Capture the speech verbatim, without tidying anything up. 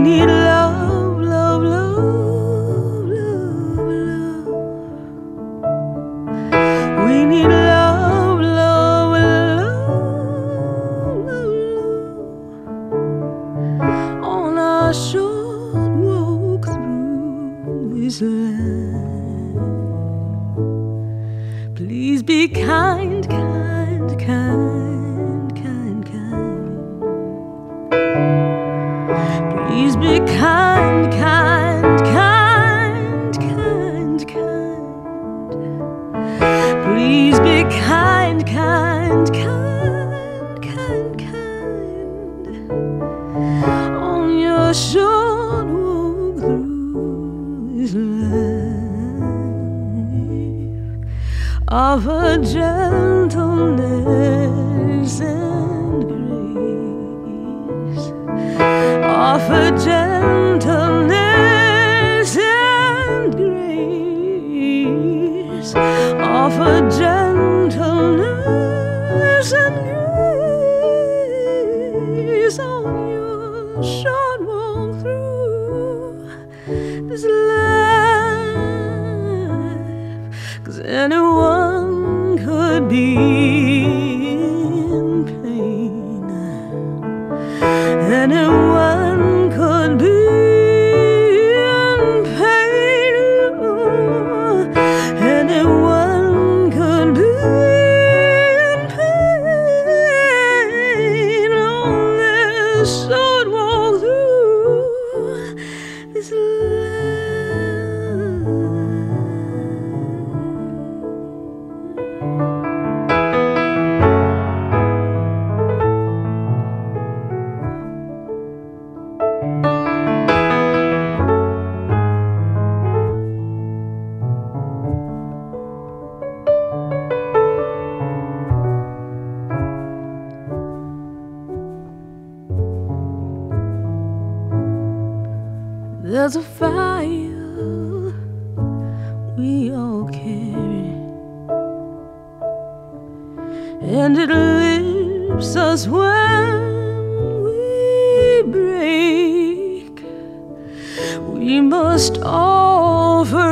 need love, love, love, love, love. We need love, love, love, love, love. On our short walk through this land, please be kind, kind, kind, kind, kind. Please be kind, kind, kind, kind, kind. Please be kind, kind, kind, kind, kind. On your short walk through this life, offer gentleness and grace. Offer gentleness and grace. Offer gentleness and grace on your short walk through this life. 'Cause anyone could be in pain. Anyone could be in pain. Anyone could be in pain on this short walk through this There's a fire we all carry, and it lifts us when we break. We must offer